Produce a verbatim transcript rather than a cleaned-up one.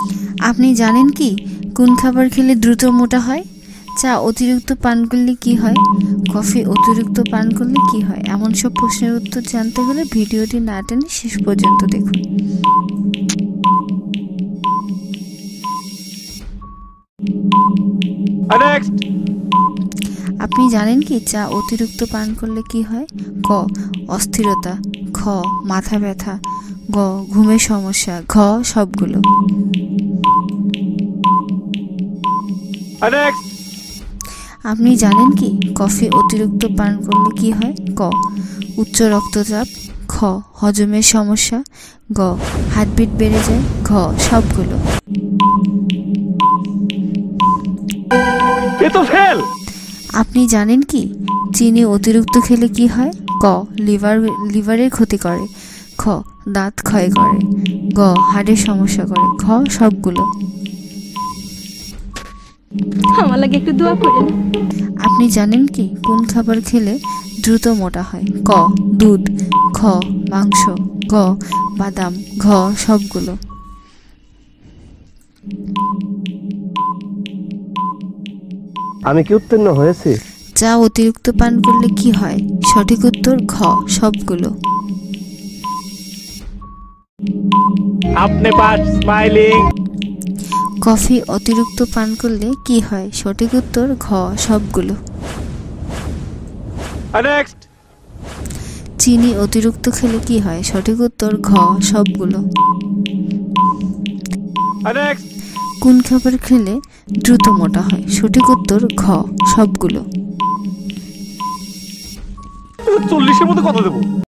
আপনি জানেন কি কোন খাবার খেলে দ্রুত মোটা হয়? চা অতিরিক্ত পান করলে কি হয়? কফি অতিরিক্ত পান করলে কি হয়? এমন সব প্রশ্নের উত্তর জানতে হলে ভিডিওটি না টেনে শেষ পর্যন্ত দেখুন। Next. আপনি জানেন কি চা অতিরিক্ত পান করলে কি হয়? ক অস্থিরতা, খ মাথা ব্যথা, গ ঘুমের সমস্যা, ঘ সবগুলো। Next. আপনি জানেন কি কফি অতিরিক্ত পান করলে কি হয়? ক উচ্চ রক্তচাপ, খ হজমের সমস্যা, গ হার্টবিট বেড়ে যায়, ঘ সবগুলো। এ তো ফেল। আপনি জানেন কি চিনি অতিরিক্ত খেলে কি হয়? ক লিভার লিভারের ক্ষতি করে, খ দাঁত ক্ষয় করে, গ হাড়ের সমস্যা করে, ঘ সবগুলো। আমার লাগে একটু দোয়া করেন। আপনি জানেন কি কোন খাবার খেলে দ্রুত মোটা হয়? ক দুধ, খ মাংস, গ বাদাম, ঘ সবগুলো। আমি কি উত্তীর্ণ হয়েছি? চা অতিরিক্ত পান করলে কি হয়? সঠিক উত্তর ঘ সবগুলো। আপনি পাস স্মাইলিং। কফি অতিরিক্ত পান করলে কি হয়? সঠিক উত্তর ঘ সবগুলো। নেক্সট। চিনি অতিরিক্ত খেলে কি হয়? সঠিক উত্তর ঘ সবগুলো। নেক্সট। কোন খাবার খেলে দ্রুত মোটা হয়? সঠিক উত্তর ঘ সবগুলো। চল্লিশের মধ্যে কত দেবো?